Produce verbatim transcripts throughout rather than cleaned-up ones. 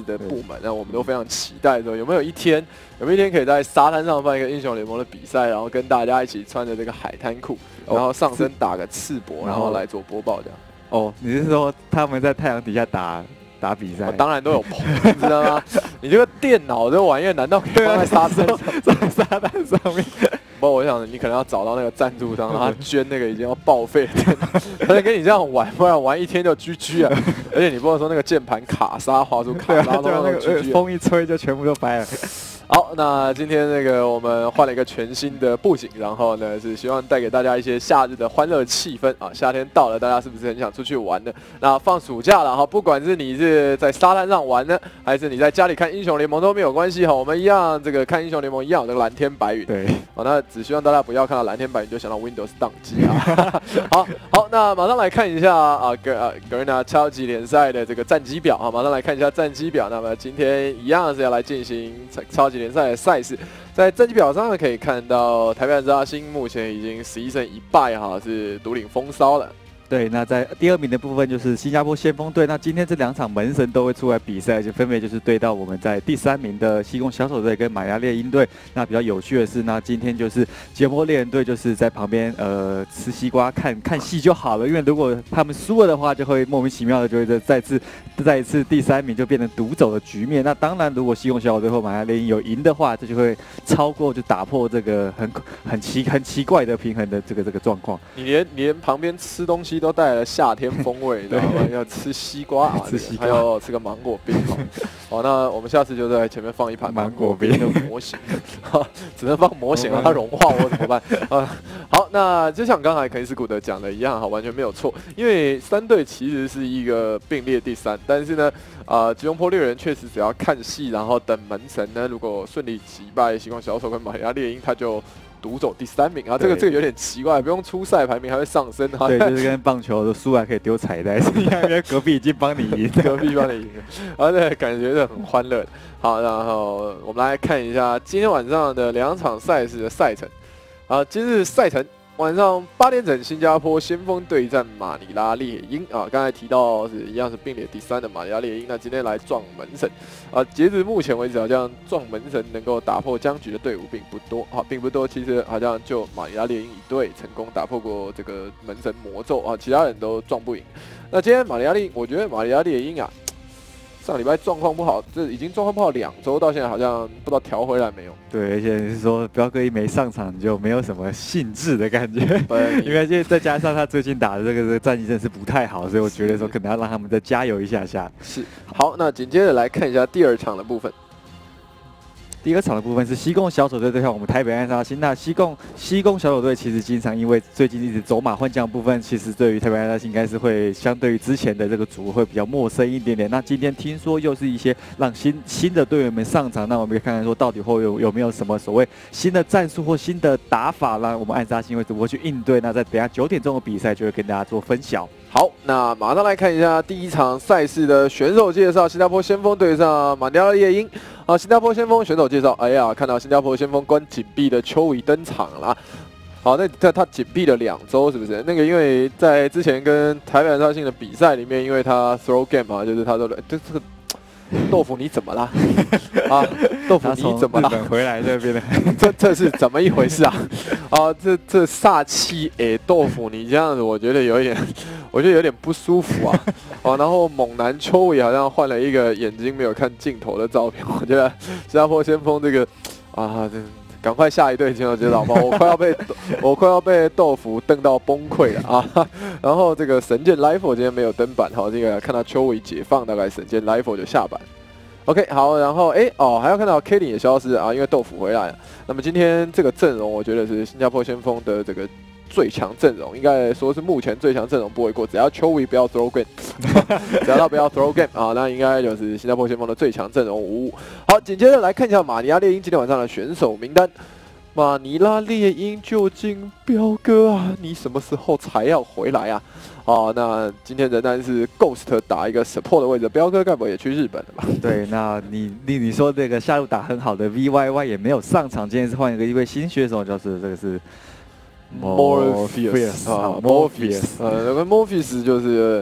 的部门，那我们都非常期待说有没有一天，有没有一天可以在沙滩上办一个英雄联盟的比赛，然后跟大家一起穿着这个海滩裤，然后上身打个赤膊，然后来做播报这样。 哦，你是说他们在太阳底下打？打比赛、 哦，当然都有棚，你知道吗？你这个电脑这玩意难道可以放在沙滩上， 在沙滩上面？ 不，我想你可能要找到那个赞助商，让他捐那个已经要报废的电脑，他才跟你这样玩，不然玩一天就 G G 啊！而且你不能说那个键盘卡刹滑出卡刹， 对啊，那个风一吹就全部都掰了。 好，那今天那个我们换了一个全新的布景，然后呢是希望带给大家一些夏日的欢乐气氛啊。夏天到了，大家是不是很想出去玩呢？那放暑假了哈，不管是你是在沙滩上玩呢，还是你在家里看英雄联盟都没有关系哈。我们一样这个看英雄联盟一样有这个蓝天白云。 对， 好，那只希望大家不要看到蓝天白云就想到 Windows 宕机啊。好好，那马上来看一下啊格啊格瑞纳超级联赛的这个战绩表啊，马上来看一下战绩表。那么今天一样是要来进行超级联赛的赛事，在战绩表上可以看到台北大星目前已经十一胜一败哈，是独领风骚了。 对，那在第二名的部分就是新加坡先锋队。那今天这两场门神都会出来比赛，就分别就是对到我们在第三名的西贡小丑队跟马亚猎鹰队。那比较有趣的是，那今天就是杰波猎人队就是在旁边呃吃西瓜看看戏就好了，因为如果他们输了的话，就会莫名其妙的就会再次再一次第三名就变成独走的局面。那当然，如果西贡小丑队或马亚猎鹰有赢的话，这就会超过就打破这个很很奇很奇怪的平衡的这个这个状况。 你连连旁边吃东西都带来了夏天风味，你知道吗？要吃西瓜啊， 吃西瓜， 还有吃个芒果冰。好，那我们下次就在前面放一盘芒果冰的模型，只能放模型啊，它融化我怎么办？啊，好，那就像刚才肯尼斯古德讲的一样，哈，完全没有错。因为三队其实是一个并列第三，但是呢，啊、呃，吉隆坡猎人确实只要看戏，然后等门神呢，如果顺利击败西贡小丑跟马亚猎鹰，他就独走第三名啊，这个这个有点奇怪，不用出赛排名还会上升啊。 对，就是跟棒球的输还可以丢彩带是一样，因为隔壁已经帮你赢， 隔壁帮你赢了，而且感觉是很欢乐。好，然后我们来看一下今天晚上的两场赛事的赛程。啊，今日赛程晚上八点整，新加坡先锋对战马尼拉猎鹰啊。刚才提到是一样是并列第三的马尼拉猎鹰，那今天来撞门神啊。截至目前为止，好像撞门神能够打破僵局的队伍并不多啊，并不多。其实好像就马尼拉猎鹰一队成功打破过这个门神魔咒啊，其他人都撞不赢。那今天马尼拉猎鹰，我觉得马尼拉猎鹰啊，上礼拜状况不好，这已经状况不好两周，到现在好像不知道调回来没有。 对，而且是说彪哥一没上场，你就没有什么兴致的感觉。 对， 因为就再加上他最近打的这个这个战绩真的是不太好，所以我觉得说可能要让他们再加油一下下。 是，好，那紧接着来看一下第二场的部分。 第二场的部分是西贡小丑队对上我们台北安杀星。那西贡西贡小丑队其实经常因为最近一直走马换将的部分，其实对于台北安杀星应该是会相对于之前的这个组会比较陌生一点点。那今天听说又是一些让新新的队员们上场，那我们可以看看说到底会有有没有什么所谓新的战术或新的打法，让我们暗杀星会如何去应对。那在等下九点钟的比赛就会跟大家做分享。 好，那马上来看一下第一场赛事的选手介绍。新加坡先锋对上马尼拉猎鹰。啊，新加坡先锋选手介绍，哎呀，看到新加坡先锋关紧闭的邱伟登场了。好，那他他紧闭了两周，是不是？那个因为在之前跟台北安杀星的比赛里面，因为他 throw game 啊，就是他说的，这这个豆腐你怎么啦？啊，豆腐你怎么啦？ 回来这边的， 这这是怎么一回事啊？啊，这这煞气诶，豆腐你这样子，我觉得有一点，我觉得有点不舒服啊。啊，然后猛男邱伟好像换了一个眼睛没有看镜头的照片，我觉得新加坡先锋这个啊，这赶快下一队选手介绍吧，我快要被我快要被豆腐瞪到崩溃了啊！然后这个神剑 Life 今天没有登板，好，这个看到邱伟解放，大概神剑 Life 就下板。OK， 好，然后哎哦，还要看到 K 零也消失啊，因为豆腐回来了。那么今天这个阵容，我觉得是新加坡先锋的这个最强阵容，应该说是目前最强阵容不为过。只要邱伟不要 throw game， 只要他不要 throw game 啊，那应该就是新加坡先锋的最强阵容无误。好，紧接着来看一下马尼拉猎鹰今天晚上的选手名单。马尼拉猎鹰究竟彪哥啊，你什么时候才要回来啊？哦，那今天仍然是 Ghost 打一个 support 的位置，彪哥该不会也去日本了吧？ 对，那你你你说这个下路打很好的 V Y Y 也没有上场，今天是换一个一位新选手，就是这个是 Morpheus 啊 ，Morpheus， 呃，那个 Morpheus 就是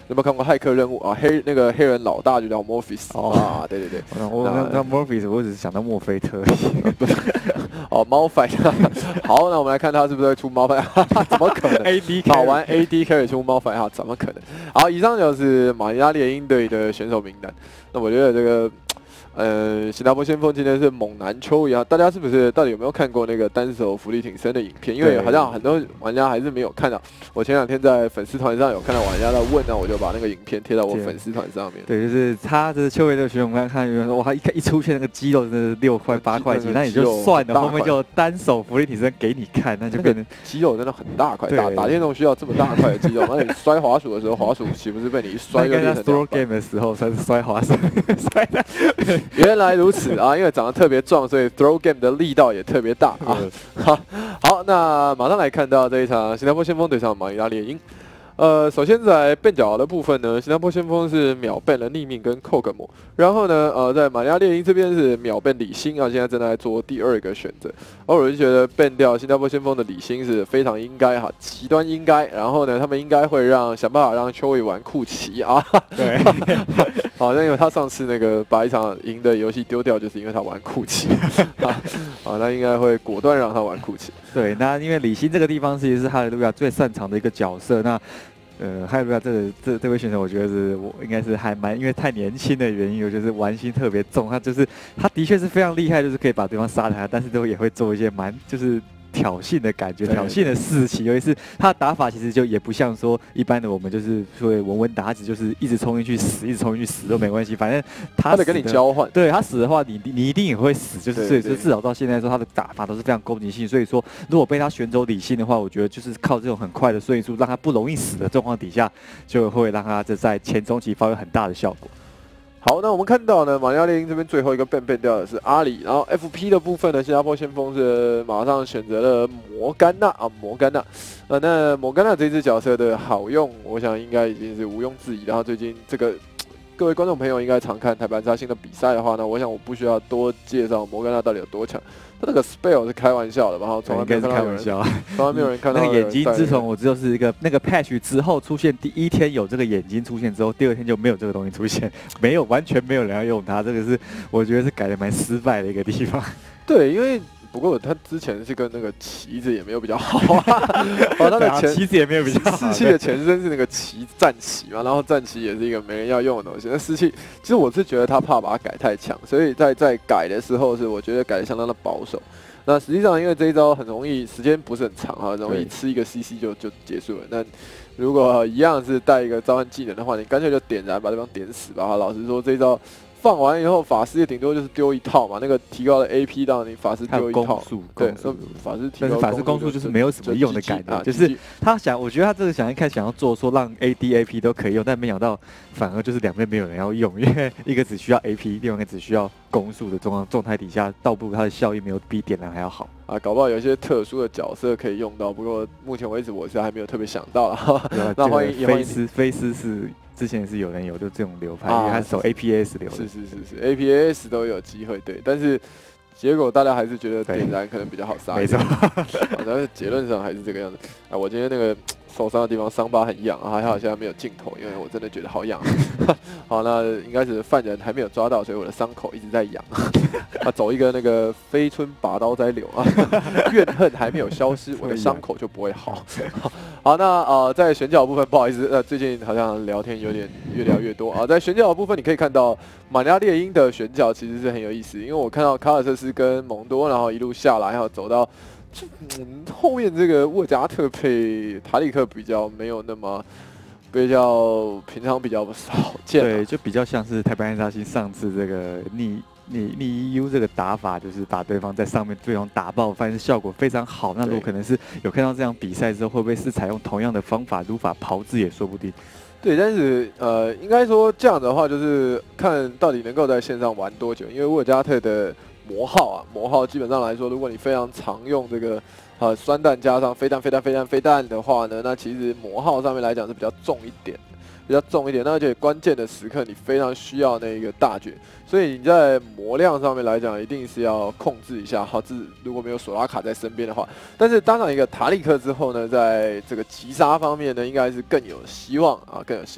有没有看过《骇客任务》啊？黑那个黑人老大就叫 Morpheus 哦啊，对对对。 我那那 Morpheus 我只是想到墨菲特。 哦，猫 fight。好，那我们来看他是不是会出猫 fight？ 怎么可能 ？A D 好玩 A D 可以出猫 fight 哈？怎么可能？好，以上就是马尼拉猎鹰队的选手名单。那我觉得这个。呃，新加坡先锋今天是猛男丘一样，大家是不是到底有没有看过那个单手浮力挺身的影片？因为好像很多玩家还是没有看到。我前两天在粉丝团上有看到玩家在问，那我就把那个影片贴到我粉丝团上面。 对，就是他这丘维的选手，我们看有人说哇，一一出现那个肌肉真的是六块八块肌，那也就算了，后面就单手浮力挺身给你看，那就变成肌肉真的很大块，打打电动需要这么大块的肌肉，那你摔滑鼠的时候，滑鼠岂不是被你一摔就变成 ？Throw game 的时候算是摔滑鼠，摔的。 原来如此啊！因为长得特别壮，所以 throw game 的力道也特别大啊。好，好，那马上来看到这一场新加坡先锋对上马尼拉猎鹰。呃，首先在变角的部分呢，新加坡先锋是秒变了逆命跟寇格姆，然后呢，呃，在马尼拉猎鹰这边是秒变李星啊，现在正在做第二个选择。而我就觉得变掉新加坡先锋的李星是非常应该哈，极端应该。然后呢，他们应该会让想办法让丘维玩库奇啊。 对， 好像因为他上次那个把一场赢的游戏丢掉，就是因为他玩库奇。啊，那应该会果断让他玩库奇。 对，那因为李星这个地方其实是哈利路亚最擅长的一个角色，那。呃，哈利路亚这个这这位选手，我觉得是我应该是还蛮因为太年轻的原因，我觉得是玩心特别重。他就是他的确是非常厉害，就是可以把对方杀了，但是都也会做一些蛮就是挑衅的感觉，挑衅的事情。尤其是他的打法，其实就也不像说一般的我们就是会稳稳打，就是一直冲进去死，一直冲进去死都没关系，反正他得跟你交换。 对他死的话，你你一定也会死，就是所以说至少到现在说他的打法都是非常攻击性。所以说，如果被他选走理性的话，我觉得就是靠这种很快的瞬移速，让他不容易死的状况底下，就会让他这在前中期发挥很大的效果。 好，那我们看到呢，马尼拉猎鹰这边最后一个变变掉的是阿里，然后 F P 的部分呢，新加坡先锋是马上选择了摩甘娜啊，摩甘娜，呃，那摩甘娜这支角色的好用，我想应该已经是毋庸置疑。然后最近这个各位观众朋友应该常看台版杀星的比赛的话呢，我想我不需要多介绍摩甘娜到底有多强。他那个 spell 是开玩笑的吧？然后从来没有看到有人，从来没有人看到那个眼睛。自从我知道是一个那个 patch 之后出现，第一天有这个眼睛出现之后，第二天就没有这个东西出现，没有完全没有人要用它。这个是我觉得是改的蛮失败的一个地方。 对，因为。不过他之前是跟那个旗子也没有比较好啊，哦，他的前旗子也没有比较好。 士气的前身是那个旗战旗嘛，然后战旗也是一个没人要用的东西。那士气其实我是觉得他怕把它改太强，所以在在改的时候是我觉得改的相当的保守。那实际上因为这一招很容易时间不是很长哈，很容易吃一个 C C 就就结束了。那如果一样是带一个召唤技能的话，你干脆就点燃把对方点死吧。老实说这一招。放完以后，法师也顶多就是丢一套嘛，那个提高了 A P 让你法师丢一套。对，法师提高。 但是法师攻速就是没有什么用的感觉，就是他想，我觉得他这个想一开始想要做说让 A D A P 都可以用，但没想到反而就是两边没有人要用，因为一个只需要 A P， 另外一个只需要攻速的状况状态底下，倒不如它的效益没有比点燃还要好啊。搞不好有一些特殊的角色可以用到，不过目前为止我是还没有特别想到啦。 那欢迎菲斯，菲斯是。之前是有人有就这种流派，因为他是走 A P S 流的， 是是是是 A P S 都有机会对，但是结果大家还是觉得点燃可能比较好杀， 没错， 但是结论上还是这个样子。啊，我今天那个受伤的地方伤疤很痒啊，还好现在没有镜头，因为我真的觉得好痒。好，那应该是犯人还没有抓到，所以我的伤口一直在痒。啊，走一个那个飞春拔刀摘柳啊，怨恨还没有消失，我的伤口就不会好。好，那呃，在选角部分，不好意思，呃，最近好像聊天有点越聊越多啊。在选角部分，你可以看到马尼拉猎鹰的选角其实是很有意思，因为我看到卡尔瑟斯跟蒙多，然后一路下来，然后走到嗯后面这个沃加特配塔里克比较没有那么。比较平常比较少见， 对，就比较像是台湾杀星上次这个逆逆逆 E U 这个打法，就是把对方在上面对方打爆，发现效果非常好。那如果可能是有看到这样比赛之后，会不会是采用同样的方法如法炮制也说不定。 对，但是呃，应该说这样的话，就是看到底能够在线上玩多久。因为沃加特的魔号啊，魔号基本上来说，如果你非常常用这个。呃，酸弹加上飞弹、飞弹、飞弹、飞弹的话呢，那其实魔号上面来讲是比较重一点，比较重一点。那而且关键的时刻你非常需要那个大绝，所以你在魔量上面来讲一定是要控制一下。好，这如果没有索拉卡在身边的话，但是当然一个塔里克之后呢，在这个击杀方面呢，应该是更有希望啊，更有希望。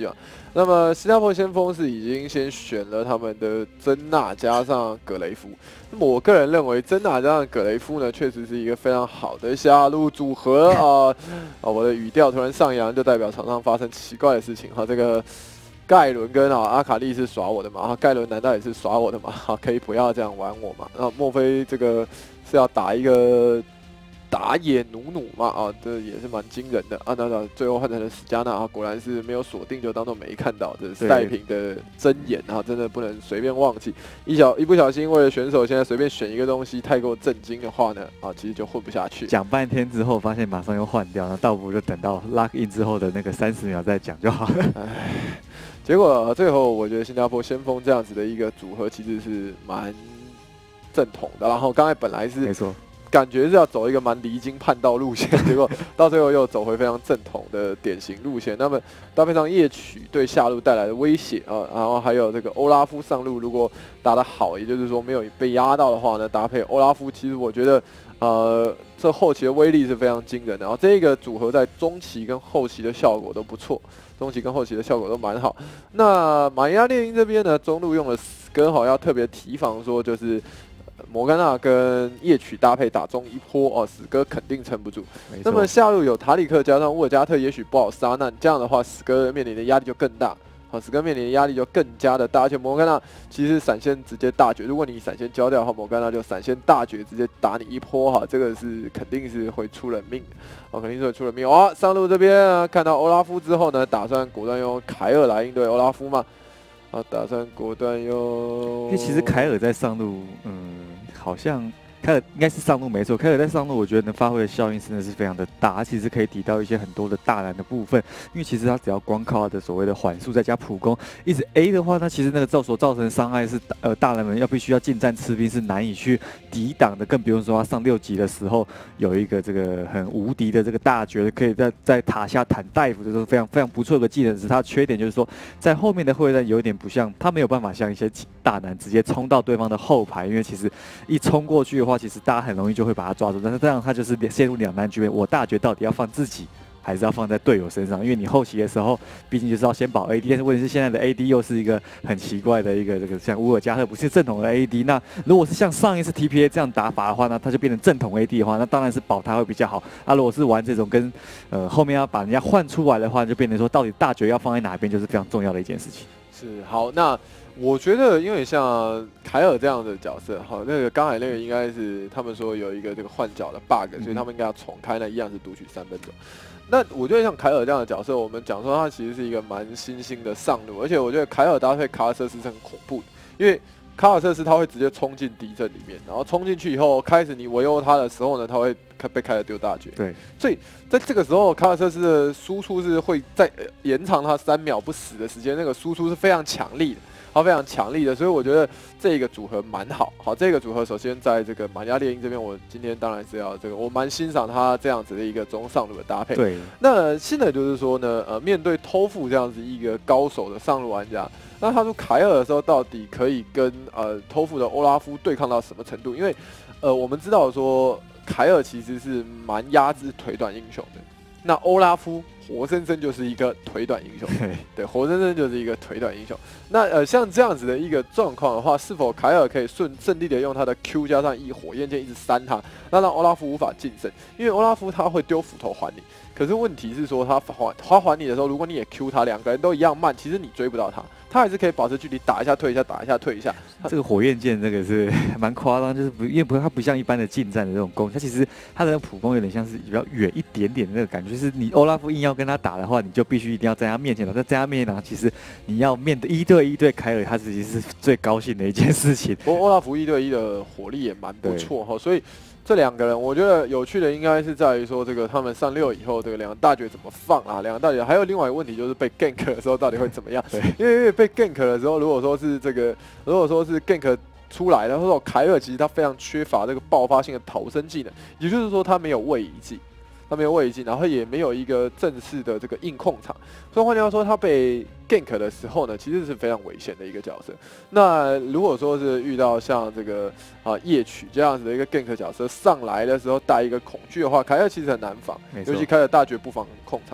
那么新加坡先锋是已经先选了他们的珍娜加上葛雷夫。那么我个人认为珍娜加上葛雷夫呢，确实是一个非常好的下路组合啊啊！我的语调突然上扬，就代表场上发生奇怪的事情哈。这个盖伦跟啊阿卡丽是耍我的嘛？哈，盖伦难道也是耍我的嘛？哈，可以不要这样玩我嘛？那莫非这个是要打一个？打野努努嘛，啊，这也是蛮惊人的啊。那那最后换成了史加纳啊，果然是没有锁定，就当做没看到。这是赛评的真言啊，真的不能随便忘记。一小一不小心，为了选手现在随便选一个东西太过震惊的话呢，啊，其实就混不下去。 讲半天之后，发现马上又换掉，那倒不如就等到 lock in 之后的那个三十秒再讲就好了。 唉，结果最后我觉得新加坡先锋这样子的一个组合其实是蛮正统的。然后刚才本来是没错。 感觉是要走一个蛮离经叛道路线，结果到最后又走回非常正统的典型路线。那么搭配上夜曲对下路带来的威胁啊，然后还有这个欧拉夫上路如果打得好，也就是说没有被压到的话呢，搭配欧拉夫，其实我觉得呃这后期的威力是非常惊人的。然后这个组合在中期跟后期的效果都不错，中期跟后期的效果都蛮好。那马亚猎鹰这边呢，中路用了死哥，好要特别提防说就是。摩甘娜跟夜曲搭配打中一波哦，死哥肯定撑不住。那么下路有塔里克加上沃尔加特，也许不好杀。那这样的话，死哥面临的压力就更大。好，死哥面临的压力就更加的大。而且摩甘娜其实闪现直接大绝，如果你闪现交掉的话，摩甘娜就闪现大绝，直接打你一波哈，这个是肯定是会出人命的。哦，肯定是会出人命。哦，上路这边、啊、看到欧拉夫之后呢，打算果断用凯尔来应对欧拉夫嘛？啊，打算果断用。 因为其实凯尔在上路，嗯。好像凯尔应该是上路没错，凯尔在上路我觉得能发挥的效应真的是非常的大，他其实可以抵到一些很多的大蓝的部分，因为其实他只要光靠他的所谓的缓速再加普攻，一直 A 的话，那其实那个造所造成的伤害是呃大蓝们要必须要近战吃兵是难以去抵挡的，更不用说他上六级的时候有一个这个很无敌的这个大绝，可以在在塔下坦大夫，这是非常非常不错的技能。只是他的缺点就是说，在后面的会战有一点不像，他没有办法像一些大男直接冲到对方的后排，因为其实一冲过去的话，其实大家很容易就会把他抓住，但是这样他就是陷入两难局面。我大绝到底要放自己，还是要放在队友身上？因为你后期的时候，毕竟就是要先保 A D， 但是问题是现在的 A D 又是一个很奇怪的一个这个像乌尔加特不是正统的 A D。那如果是像上一次 T P A 这样打法的话呢，他就变成正统 A D 的话，那当然是保他会比较好。啊，如果是玩这种跟呃后面要把人家换出来的话，就变成说到底大绝要放在哪边，就是非常重要的一件事情。 是好，那我觉得因为像凯尔这样的角色，好，那个刚才那个应该是他们说有一个这个换角的 bug，、嗯、所以他们应该要重开，那一样是读取三分钟。那我觉得像凯尔这样的角色，我们讲说他其实是一个蛮新兴的上路，而且我觉得凯尔搭配卡尔瑟斯是很恐怖的，因为卡尔瑟斯他会直接冲进敌阵里面，然后冲进去以后，开始你围殴他的时候呢，他会被开始丢大绝。 对， 所以在这个时候，卡尔瑟斯的输出是会在延长他三秒不死的时间，那个输出是非常强力的。它非常强力的，所以我觉得这个组合蛮好。好，这个组合首先在这个马加猎鹰这边，我今天当然是要这个，我蛮欣赏他这样子的一个中上路的搭配。 对。 那新的就是说呢，呃，面对偷富这样子一个高手的上路玩家，那他说凯尔的时候，到底可以跟呃偷富的欧拉夫对抗到什么程度？因为呃，我们知道说凯尔其实是蛮压制腿短英雄的。那欧拉夫活生生就是一个腿短英雄，对，活生生就是一个腿短英雄。那呃，像这样子的一个状况的话，是否凯尔可以顺顺利的用他的 Q 加上 E 火焰剑一直扇他，那让欧拉夫无法近身？因为欧拉夫他会丢斧头还你，可是问题是说他还他还你的时候，如果你也 Q 他，两个人都一样慢，其实你追不到他。他还是可以保持距离，打一下退一下，打一下退一下。 这个火焰剑这个是蛮夸张，就是不因为不它不像一般的近战的这种攻，它其实它的普攻有点像是比较远一点点的那个感觉，就是你欧拉夫硬要跟他打的话，你就必须一定要在他面前打，在在他面前打，其实你要面对一对一对凯尔，他自己是最高兴的一件事情。 不过欧拉夫一对一的火力也蛮不错哈，所以。这两个人，我觉得有趣的应该是在于说，这个他们上六以后，这个两个大绝怎么放啊？两个大绝还有另外一个问题就是被 gank 的时候到底会怎么样？对，因为因为被 gank 的时候，如果说是这个，如果说是 gank 出来，然后凯尔其实他非常缺乏这个爆发性的逃生技能，也就是说他没有位移技。他没有位移技，然后也没有一个正式的这个硬控场，所以换句话说，他被 gank 的时候呢，其实是非常危险的一个角色。那如果说是遇到像这个啊夜曲这样子的一个 gank 角色上来的时候带一个恐惧的话，凯尔其实很难防，尤其凯尔大绝不防控场。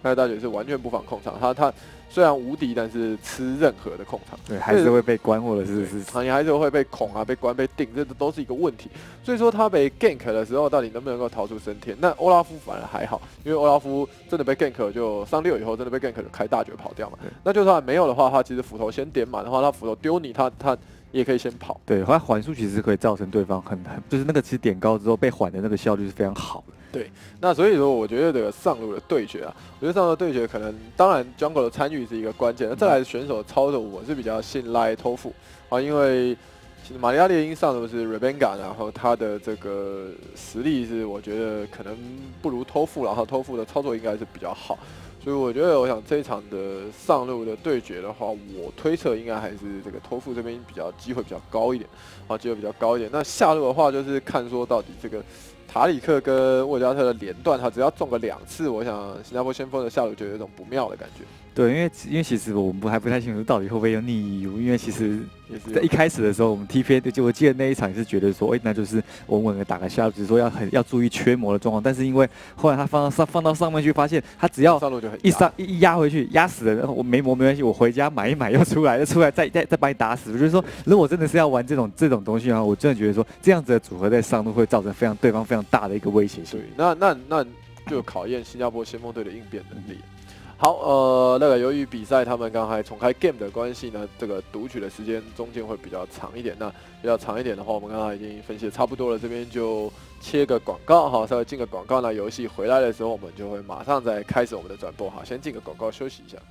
开泰大绝是完全不防控场，他他虽然无敌，但是吃任何的控场， 对，还是会被关或者是是， 你还是会被恐啊、被关、被定，这都是一个问题。所以说他被 gank 的时候，到底能不能够逃出升天？那欧拉夫反而还好，因为欧拉夫真的被 gank 就上六以后真的被 gank 就开大绝跑掉嘛。那就算没有的话，他其实斧头先点满的话，他斧头丢你，他他。也可以先跑， 对，它缓速其实可以造成对方很很，就是那个其实点高之后被缓的那个效率是非常好的。 对，那所以说我觉得这个上路的对决啊，我觉得上路的对决可能当然 jungle 的参与是一个关键，那再来选手的操作我是比较信赖托付啊，因为马里亚猎鹰上路是 Rebenga， 然后他的这个实力是我觉得可能不如托付，然后托付的操作应该是比较好。所以我觉得，我想这一场的上路的对决的话，我推测应该还是这个托付这边比较机会比较高一点，啊，机会比较高一点。那下路的话，就是看说到底这个塔里克跟沃加特的连段，他只要中个两次，我想新加坡先锋的下路就有一种不妙的感觉。 对，因为因为其实我们不还不太清楚到底会不会有逆 E U， 因为其实在一开始的时候，我们 T P A 就我记得那一场是觉得说，哎、欸，那就是稳稳的打个下路，只是说要很要注意缺魔的状况。但是因为后来他放到上放到上面去，发现他只要一上一压回去，压死了，我没魔没关系，我回家买一买又出来，又出来再再再把你打死。我就是说，如果真的是要玩这种这种东西的话，我真的觉得说这样子的组合在上路会造成非常对方非常大的一个威胁性。 对，那那那就考验新加坡先锋队的应变能力。好，呃，那个由于比赛他们刚才重开 game 的关系呢，这个读取的时间中间会比较长一点。那比较长一点的话，我们刚才已经分析的差不多了，这边就切个广告哈，稍微进个广告。那游戏回来的时候，我们就会马上再开始我们的转播哈，先进个广告休息一下。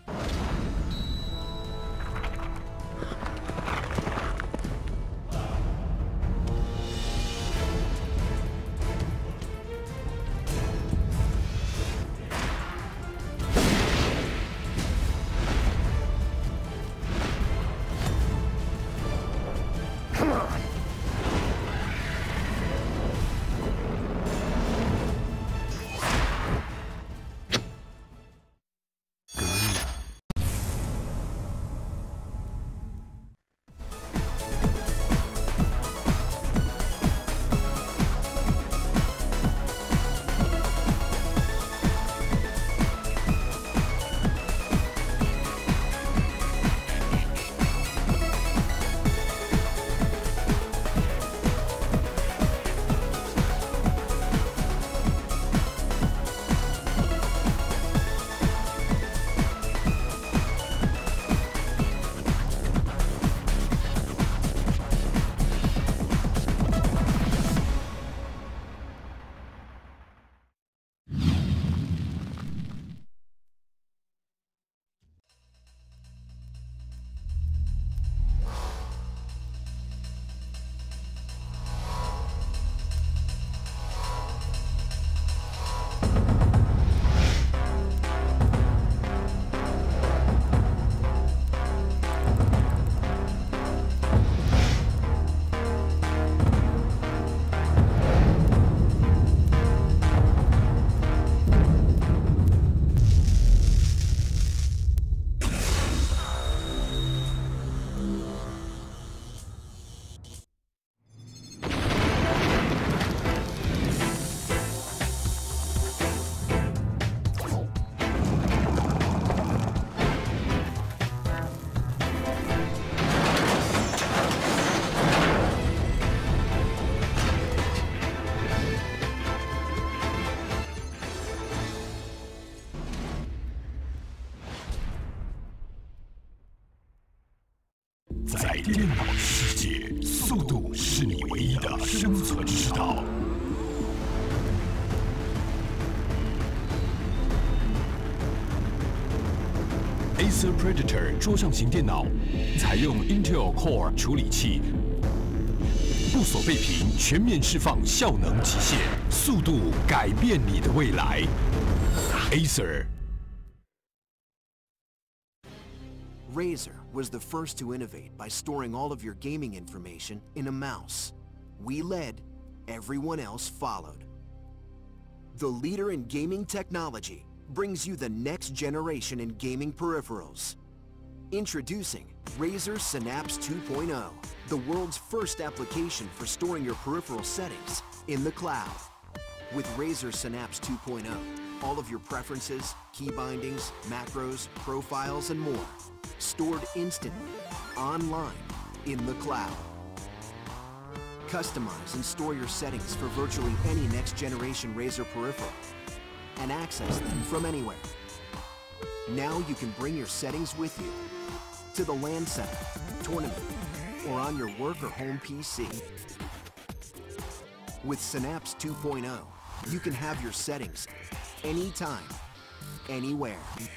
在电脑世界，速度是你唯一的生存之道。Acer Predator 桌上型电脑采用 Intel Core 处理器，不锁背屏，全面释放效能极限，速度改变你的未来。Acer。 Razer was the first to innovate by storing all of your gaming information in a mouse. We led, everyone else followed. The leader in gaming technology brings you the next generation in gaming peripherals. Introducing Razer Synapse two point oh, the world's first application for storing your peripheral settings in the cloud. With Razer Synapse two point oh, all of your preferences, key bindings, macros, profiles, and more, stored instantly, online, in the cloud. Customize and store your settings for virtually any next-generation Razer peripheral, and access them from anywhere. Now you can bring your settings with you to the LAN center, tournament, or on your work or home P C. With Synapse two point oh, you can have your settings anytime, anywhere.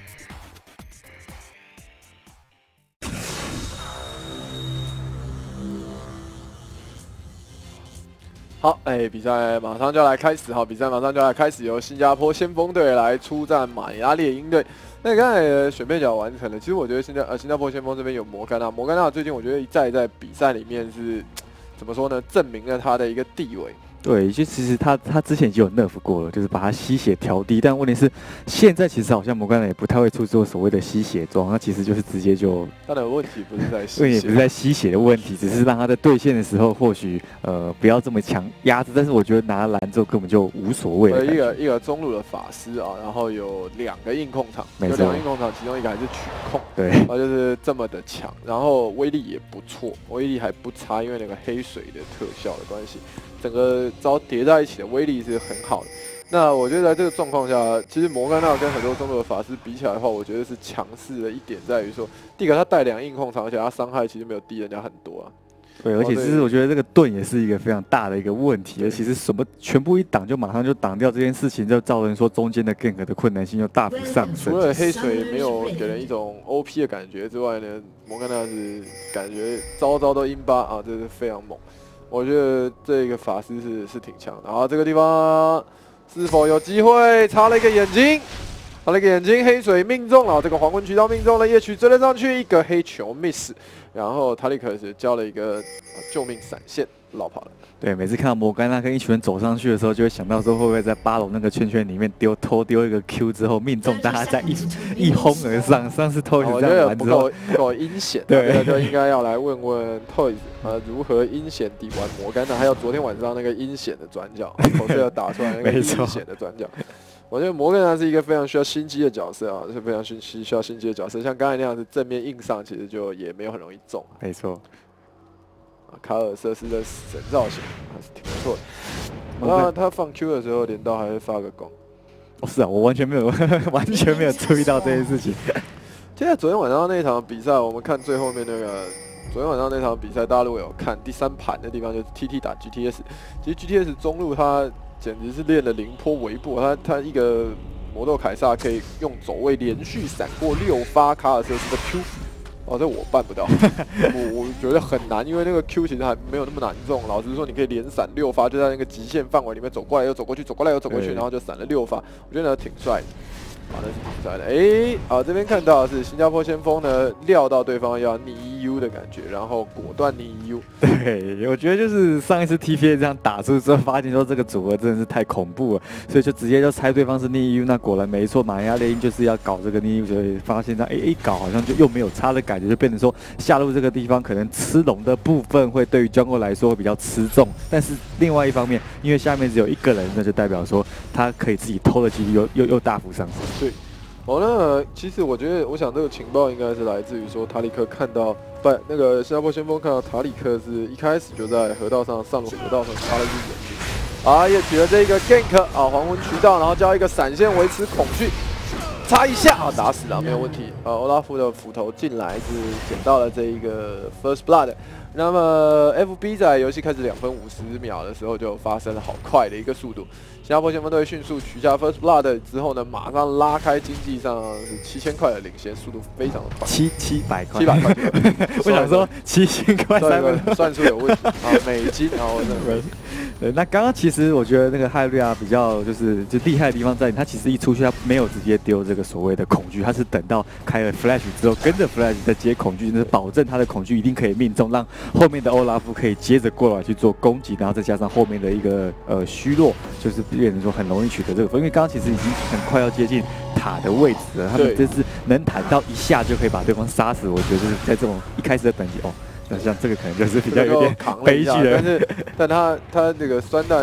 好，哎，比赛马上就要来开始，好，比赛马上就要来开始，由新加坡先锋队来出战马尼拉猎鹰队。那刚才的选配角完成了，其实我觉得新加呃新加坡先锋这边有摩甘纳，摩甘纳最近我觉得一再在比赛里面是怎么说呢，证明了他的一个地位。 对，就其实他他之前已经有 nerf 过了，就是把他吸血调低，但问题是现在其实好像摩甘纳也不太会出做所谓的吸血装，他其实就是直接就。 他的问题不是在吸血， 对，也不是在吸血的问题，只是让他在对线的时候或许呃不要这么强压制，但是我觉得拿蓝之后根本就无所谓。 对，一个一个中路的法师啊，然后有两个硬控场，有两个硬控场，其中一个还是曲控， 对， 然后就是这么的强，然后威力也不错，威力还不差，因为那个黑水的特效的关系。 整个招叠在一起的威力是很好的。那我觉得在这个状况下，其实摩甘纳跟很多中路的法师比起来的话，我觉得是强势的一点在于说，第一个他带两硬控场，而且他伤害其实没有低人家很多啊。 对，而且其实我觉得这个盾也是一个非常大的一个问题，而其实什么全部一挡就马上就挡掉这件事情，就造成说中间的 gank 的困难性又大幅上升。 除了黑水没有给人一种 O P 的感觉之外呢，摩甘纳是感觉招招都阴巴啊，这是非常猛。 我觉得这个法师是是挺强的，然后这个地方是否有机会？插了一个眼睛，插了一个眼睛，黑水命中了，这个黄昏渠道命中了，夜曲追了上去，一个黑球 miss， 然后塔利克斯交了一个救命闪现，绕跑了。 对，每次看到摩甘纳跟一群人走上去的时候，就会想到说会不会在八楼那个圈圈里面丢偷丢一个 Q 之后命中大家再一一轰而上。上次 Toys 这样玩之后， 不够不够阴险， 对， 就应该要来问问 Toys 呃如何阴险抵完摩甘纳，还有昨天晚上那个阴险的转角，口水要打出来那个阴险的转角。我觉得摩甘纳是一个非常需要心机的角色啊，是非常需需要心机的角色。像刚才那样子正面硬上，其实就也没有很容易中。 没错。 卡尔瑟斯的神造型还是挺不错的。那他放 Q 的时候，连刀还会发个光。 哦，是啊，我完全没有完全没有注意到这件事情。 现在昨天晚上那场比赛，我们看最后面那个，昨天晚上那场比赛，大家如果有看第三盘的地方，就是 T T 打 G T S。其实 G T S 中路他简直是练了凌波微步，他他一个魔斗凯撒可以用走位连续闪过六发卡尔瑟斯的 Q。 哦，这我办不到，我我觉得很难，因为那个 Q 其实还没有那么难中。老实说，你可以连闪六发，就在那个极限范围里面走过来又走过去，走过来又走过去，然后就闪了六发，我觉得呢挺帅的。好，那是挺帅的。哎，好，这边看到的是新加坡先锋呢料到对方要逆 E U 的感觉，然后果断逆 E U。 对，我觉得就是上一次 T P A 这样打出之后，发现说这个组合真的是太恐怖了，所以就直接就猜对方是逆 E U。那果然没错，马尼拉猎鹰就是要搞这个逆 E U， 所以发现他哎一搞好像就又没有差的感觉，就变成说下路这个地方可能吃龙的部分会对于 Jungle 来说会比较吃重，但是另外一方面，因为下面只有一个人，那就代表说他可以自己偷的几率又又又大幅上升。 对。 哦，那其实我觉得，我想这个情报应该是来自于说塔里克看到，不，那个新加坡先锋看到塔里克是一开始就在河道上上路河道上插了一只眼睛，啊，也取了这个 gank 啊，黄昏渠道，然后交一个闪现维持恐惧，插一下啊，打死了没有问题。呃，欧拉夫的斧头进来是捡到了这一个 first blood。 那么 F B 在游戏开始两分五十秒的时候就发生了好快的一个速度，新加坡先锋队迅速取下 First Blood 之后呢，马上拉开经济上是七千块的领先，速度非常的快， 七七百块， 七百块， 我想说七千块三分， 算数有问题啊，美金啊，我认为。 对，那刚刚其实我觉得那个害瑞亚比较就是就厉害的地方在于，他其实一出去他没有直接丢这个所谓的恐惧，他是等到开了 Flash 之后跟着 Flash 再接恐惧，就是保证他的恐惧一定可以命中，让后面的欧拉夫可以接着过来去做攻击，然后再加上后面的一个呃虚弱，就是变成说很容易取得这个分。因为刚刚其实已经很快要接近塔的位置了，他们这是能坦到一下就可以把对方杀死，我觉得就是在这种一开始的等级哦。 那像这个可能就是比较有点悲剧的， 但是但他他这个酸弹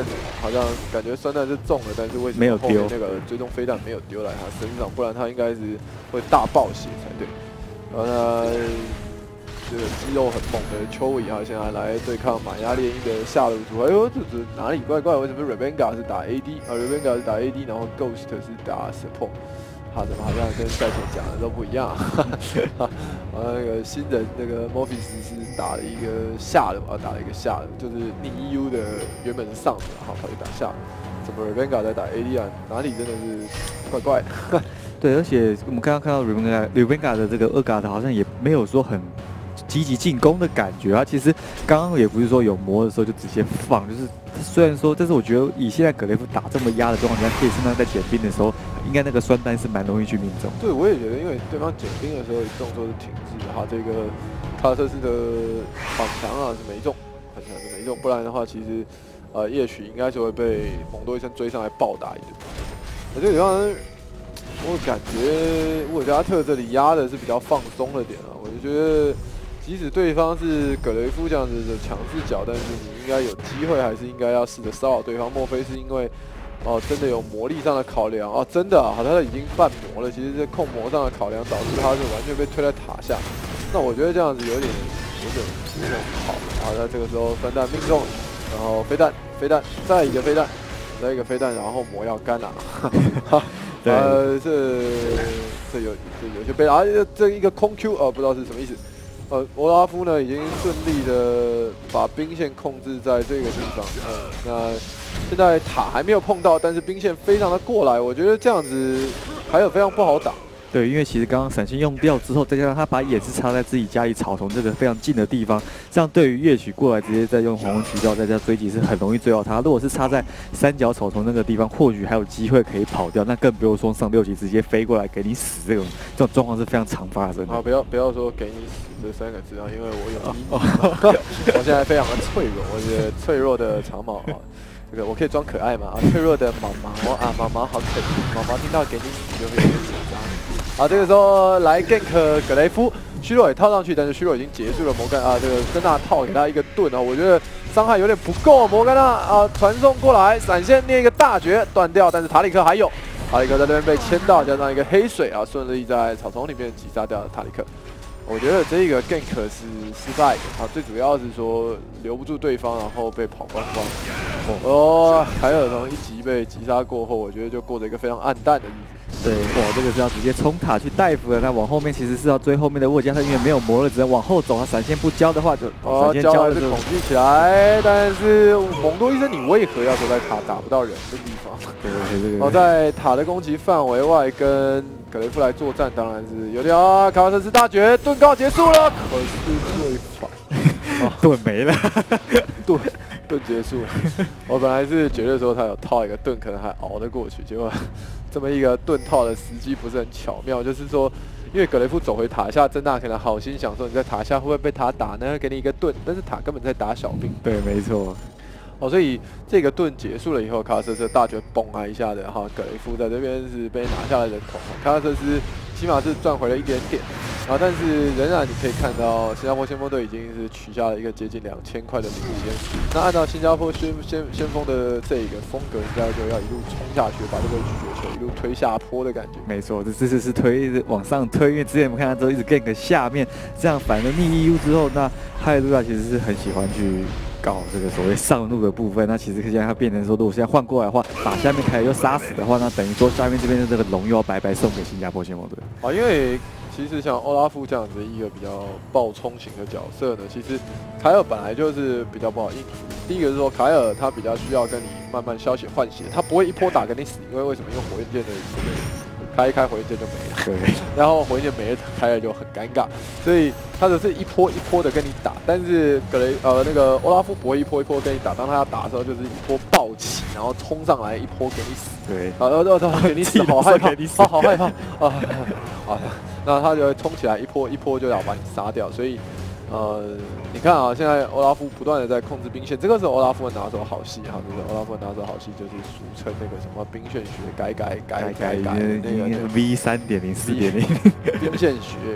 好像感觉酸弹是中了，但是为什么后面那个追踪飞弹没有丢来他身上？不然他应该是会大爆血才对。然后呢，这个肌肉很猛的丘伊哈，现在来对抗玛雅猎鹰的下路组合。哎呦，这这哪里怪怪？为什么 Rebecca 是打 A D 啊 ？Rebecca 是打 A D， 然后 Ghost 是打 Support。他怎么好像跟赛前讲的都不一样啊？啊，那个新人那个 Morpheus 是打了一个下路啊，打了一个下路，就是逆 E U 的原本是上路，好跑去打下路。怎么 Rebecca 在打 A D 啊？哪里真的是怪怪的？ 对，而且我们刚刚看到 Rebecca Rebecca 的这个二嘎的，好像也没有说很积极进攻的感觉啊。其实刚刚也不是说有魔的时候就直接放，就是虽然说，但是我觉得以现在格雷夫打这么压的状况下，可以身上在减兵的时候。应该那个酸弹是蛮容易去命中。 对，我也觉得，因为对方减兵的时候动作是停滞的，哈，这个卡特斯的反墙啊是没中，反墙是没中，不然的话，其实呃夜曲应该就会被猛多医生追上来暴打一顿。而这个地方，我感觉沃加特这里压的是比较放松了点啊，我就觉得。即使对方是格雷夫这样子的强势角，但是你应该有机会，还是应该要试着骚扰对方。莫非是因为哦，真的有魔力上的考量哦，真的啊，好，他已经半魔了。其实这控魔上的考量导致他是完全被推在塔下。那我觉得这样子有点有点有点不好。好，那这个时候分弹命中，然后飞弹飞弹再一个飞弹，再一个飞弹，然后魔要干了。呃，这这有这有些被啊，这一个空 Q 呃，不知道是什么意思。呃，欧拉夫呢已经顺利的把兵线控制在这个地方。呃，那现在塔还没有碰到，但是兵线非常的过来，我觉得这样子还有非常不好打。 对，因为其实刚刚闪现用掉之后，再加上他把眼是插在自己家里草丛这个非常近的地方，这样对于夜曲过来直接再用黄昏渠道再加追击是很容易追到他。如果是插在三角草丛那个地方，或许还有机会可以跑掉，那更不用说上六级直接飞过来给你死这种这种状况是非常常发生的。 啊，不要不要说给你死这三个字啊，因为我有阴影，我现在非常的脆弱，我觉得脆弱的长毛啊。这个我可以装可爱嘛？啊，脆弱的毛毛啊，毛毛好可爱，毛毛听到给你死就会有点紧张。好，这个时候来 gank 格雷夫，虚弱也套上去，但是虚弱已经结束了。摩甘啊，这个森纳套给他一个盾啊，我觉得伤害有点不够。摩甘纳啊，传送过来，闪现念一个大绝断掉，但是塔里克还有，塔里克在这边被牵到，加上一个黑水啊，顺利在草丛里面击杀掉了塔里克。我觉得这个 gank 是失败的，啊，最主要是说留不住对方，然后被跑光光。哦，凯尔从一击被击杀过后，我觉得就过着一个非常暗淡的日子。 对，哇，这个是要直接冲塔去带服了。那往后面其实是要追后面的沃加特，因为没有魔了，只能往后走。他闪现不交的话就， 哦，交还是恐惧起来。但是蒙多医生，你为何要躲在塔打不到人的地方？ 对对对对。 哦，在塔的攻击范围外跟格雷夫来作战，当然是有点啊。卡瓦特斯大绝盾告结束了，可是最烦， 盾没了， 盾盾结束了。我本来是觉得说他有套一个盾，可能还熬得过去，结果。这么一个盾套的时机不是很巧妙，就是说，因为格雷夫走回塔下，珍娜可能好心想说你在塔下会不会被塔打呢？给你一个盾，但是塔根本在打小兵。 对，没错。 哦，所以这个盾结束了以后，卡瑟斯大绝崩啊一下的哈，格雷夫在这边是被拿下了人头，卡瑟斯起码是赚回了一点点。啊，但是仍然你可以看到，新加坡先锋队已经是取下了一个接近两千块的领先。那按照新加坡先先先锋的这个风格，应该就要一路冲下去，把这个雪球一路推下坡的感觉。 没错，这这次是推往上推，因为之前我们看到之后一直 gank 下面，这样反了逆 E U 之后，那哈利路亚其实是很喜欢去搞这个所谓上路的部分。那其实现在它变成说，如果现在换过来的话，把下面凯尔又杀死的话，那等于说下面这边的这个龙又要白白送给新加坡先锋队。 啊，因为。其实像欧拉夫这样子一个比较暴冲型的角色呢，其实凯尔本来就是比较不好应付。第一个是说凯尔他比较需要跟你慢慢消血换血，他不会一波打给你死，因为为什么？因为火焰剑的这个开一开火焰剑就没了，对，然后火焰剑没了，凯尔就很尴尬，所以他只是一波一波的跟你打。但是格雷呃那个欧拉夫不会一波一波跟你打，当他要打的时候就是一波暴起，然后冲上来一波给你死，对，啊呃呃给你死，好害怕，啊好害怕啊啊。那他就会冲起来，一波一波就要把你杀掉。所以，呃，你看啊，现在欧拉夫不断的在控制兵线，这个是欧拉夫的拿手好戏哈。这个欧拉夫的拿手好戏就是俗称那个什么兵线学改改改改改那个 V 三点零、四点零兵线学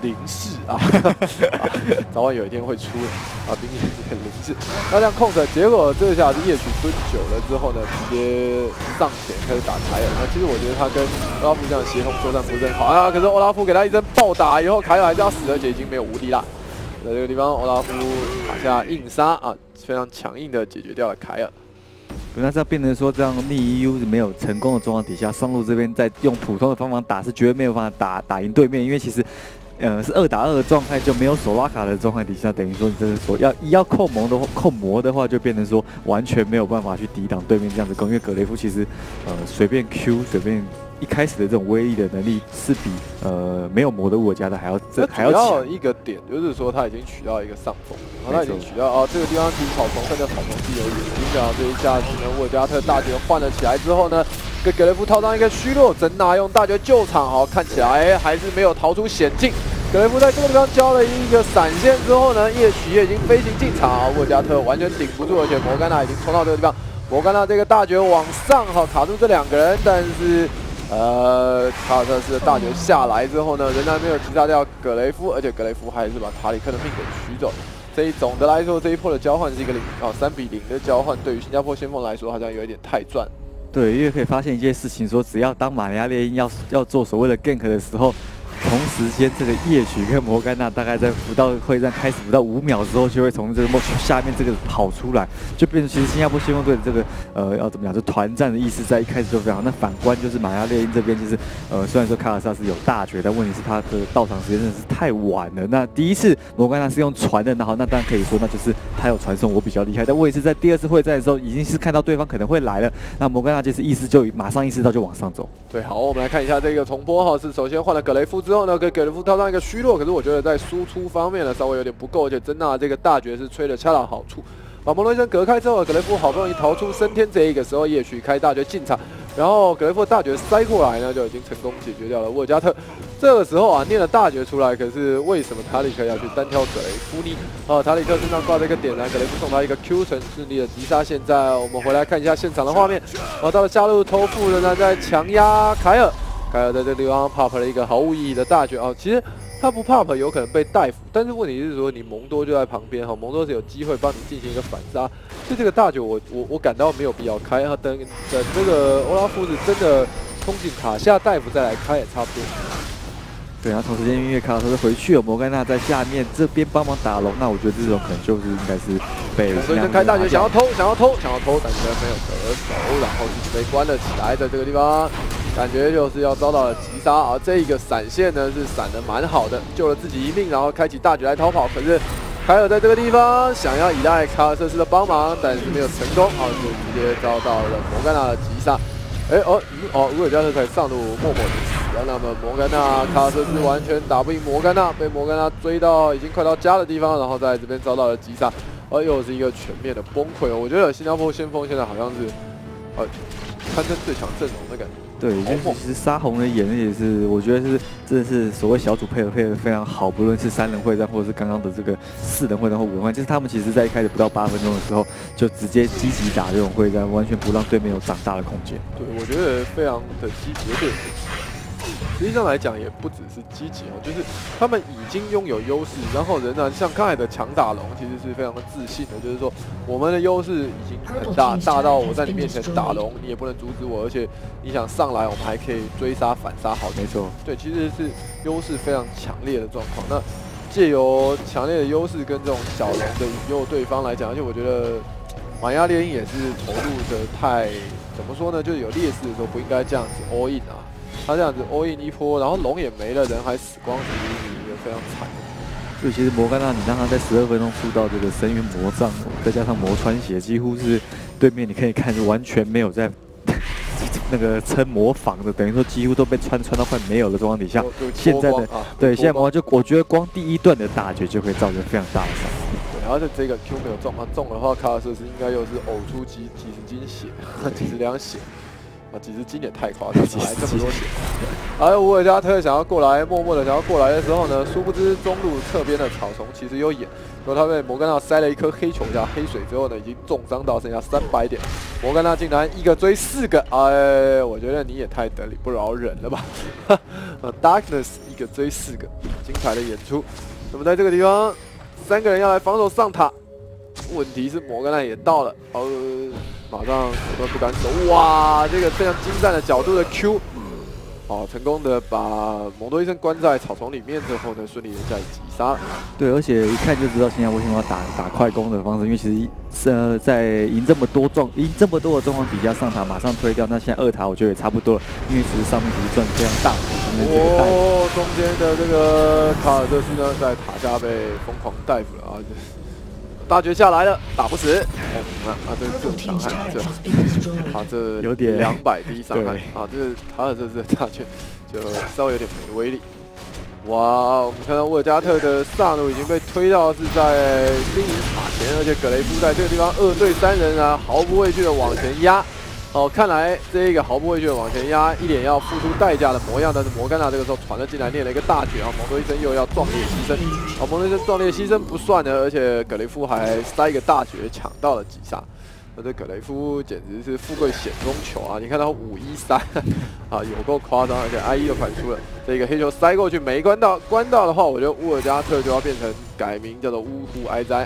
零式啊，早晚有一天会出的啊，冰雪之零式。那这样控着，结果这下是夜曲蹲久了之后呢，直接上前开始打凯尔。那其实我觉得他跟欧拉夫这样协同作战不是很好啊，可是欧拉夫给他一阵暴打以后，凯尔还是要死，而且已经没有无敌啦。在这个地方，欧拉夫打下硬杀啊，非常强硬的解决掉了凯尔。 那这样变成说，这样逆 E U 没有成功的状况底下，上路这边在用普通的方法打是绝对没有办法打打赢对面，因为其实，呃，是二打二的状态，就没有手拉卡的状态底下，等于说你这是说要要扣魔的话，扣魔的话就变成说完全没有办法去抵挡对面这样子攻，因为格雷夫其实呃随便 Q 随便。一开始的这种威力的能力是比呃没有魔的乌尔加的还要这还要强。 一个点就是说他已经取到一个上风，然后他已经取到哦这个地方其实草丛剩下草丛是有远的，你想这一下子呢乌尔加特大绝换了起来之后呢，跟格雷夫套上一个虚弱，真拿用大绝救场，好看起来还是没有逃出险境。格雷夫在这个地方交了一个闪现之后呢，夜曲也已经飞行进场，乌尔加特完全顶不住，而且摩甘娜已经冲到这个地方，摩甘娜这个大绝往上哈卡住这两个人，但是。呃，卡尔特斯的大绝下来之后呢，仍然没有击杀掉格雷夫，而且格雷夫还是把塔里克的命给取走。所以总的来说，这一波的交换是一个零啊三比零的交换，对于新加坡先锋来说，好像有一点太赚。 对，因为可以发现一件事情，说只要当马里亚猎鹰要要做所谓的 gank 的时候。同时间，这个夜曲跟摩甘娜大概在不到会战开始不到五秒之后，就会从这个下面这个跑出来，就变成其实新加坡先锋队的这个呃要怎么讲，就团战的意思在一开始就非常好。那反观就是马亚猎鹰这边，其实呃虽然说卡尔萨斯有大绝，但问题是他的到场时间真的是太晚了。那第一次摩甘娜是用传的，然后那当然可以说那就是他有传送，我比较厉害。但问题是在第二次会战的时候，已经是看到对方可能会来了，那摩甘娜就是意识就马上意识到就往上走。 对，好，我们来看一下这个重播哈，是首先换了格雷夫之后呢，给格雷夫套上一个虚弱，可是我觉得在输出方面呢稍微有点不够，而且珍娜这个大绝是吹的恰到好处，把摩罗医生隔开之后，格雷夫好不容易逃出升天，这一个时候夜曲开大绝进场，然后格雷夫大绝塞过来呢，就已经成功解决掉了沃尔加特。这个时候啊，念了大绝出来，可是为什么塔里克要去单挑格雷夫呢？啊，塔里克身上挂着一个点燃，格雷夫送他一个 Q 城顺利的击杀。现在我们回来看一下现场的画面，啊，到了下路偷富仍然在强压凯尔。凯尔在这个地方 pop 了一个毫无意义的大绝哦，其实他不 pop 有可能被带服，但是问题是说你蒙多就在旁边哈，蒙多是有机会帮你进行一个反杀，所以这个大绝我我我感到没有必要开啊，等等这个欧拉夫子真的冲进卡下带服再来开也差不多。 对，然后同时间因为卡尔特斯回去了，摩甘娜在下面这边帮忙打龙，那我觉得这种可能就是应该是被所以就开大绝想要偷，想要偷，想要偷，但是没有得手，然后就被关了起来，在这个地方。感觉就是要遭到了击杀啊！这一个闪现呢是闪得蛮好的，救了自己一命，然后开启大绝来逃跑。可是凯尔在这个地方想要依赖卡尔瑟斯的帮忙，但是没有成功啊，就直接遭到了摩甘娜的击杀。哎哦哦，乌尔加特才上路默默的死了。那么摩甘娜卡尔瑟斯完全打不赢摩甘娜，被摩甘娜追到已经快到家的地方，然后在这边遭到了击杀，而又是一个全面的崩溃。我觉得新加坡先锋现在好像是呃堪称最强阵容的感觉。 对，就是其实杀红的眼也是，我觉得是真的是所谓小组配合配合非常好，不论是三人会战或者是刚刚的这个四人会战或五人会战，就是他们其实在一开始不到八分钟的时候就直接积极打这种会战，完全不让对面有长大的空间。 对，我觉得非常的积极，而且实际上来讲也不只是积极哦，就是他们已经拥有优势，然后仍然像刚才的强打龙，其实是非常的自信的，就是说我们的优势已经很大，大到我在你面前打龙，你也不能阻止我，而且你想上来，我们还可以追杀反杀，好， 没错， 对，其实是优势非常强烈的状况。那借由强烈的优势跟这种小龙的引诱对方来讲，而且我觉得马亚猎鹰也是投入的太怎么说呢，就是有劣势的时候不应该这样子 all in 啊。他这样子 all in 一波，然后龙也没了，人还死光，其实是一个非常惨的。 所以其实摩甘娜，你让他在十二分钟出到这个神元魔杖，再加上魔穿血，几乎是对面你可以看完全没有在那个撑模仿的，等于说几乎都被穿穿到快没有的状况底下。现在的、啊、对现在魔就我觉得光第一段的大绝就可以造成非常大的伤害。 对，而且这个 Q 没有中，啊中的话，卡尔瑟斯应该又是呕出几几十斤血，几十两血。啊，几十斤也太夸张了，还这么多血。而乌尔加特想要过来，默默的想要过来的时候呢，殊不知中路侧边的草丛其实有眼，然后他被摩甘娜塞了一颗黑球加黑水之后呢，已经重伤到剩下三百点。 摩甘娜竟然一个追四个，哎，我觉得你也太得理不饶人了吧！呃 ，Darkness 一个追四个，精彩的演出。那么在这个地方，三个人要来防守上塔，问题是摩甘娜也到了，呃，马上手段不敢走，哇，这个非常精湛的角度的 Q。 哦，成功的把蒙多医生关在草丛里面之后呢，顺利的加以击杀。 对，而且一看就知道新加坡先锋打打快攻的方式，因为其实呃在赢这么多状赢这么多的状况底下上塔马上推掉，那现在二塔我觉得也差不多了，因为其实上面其实赚非常大。 哦，中间的这个卡尔特斯呢，在塔下被疯狂逮捕了啊！大绝下来了，打不死。哦，啊啊，这是这种伤害，这啊这有点两百滴伤害啊，这是卡尔特斯的大绝就稍微有点没威力。哇，我们看到沃尔加特的萨努已经被推到是在兵营塔前，而且葛雷夫在这个地方二对三人啊，毫不畏惧的往前压。哦，看来这一个毫不畏惧的往前压，一脸要付出代价的模样。但是摩甘娜这个时候传了进来，念了一个大绝啊，蒙多医生又要壮烈牺牲。哦，蒙多医生壮烈牺牲不算呢，而且葛雷夫还塞一个大绝抢到了击杀。那这葛雷夫简直是富贵险中求啊！你看到五一三啊，有够夸张，而且 I 一都传出了这个黑球塞过去没关到，关到的话，我觉得乌尔加特就要变成改名叫做呜呼哀哉。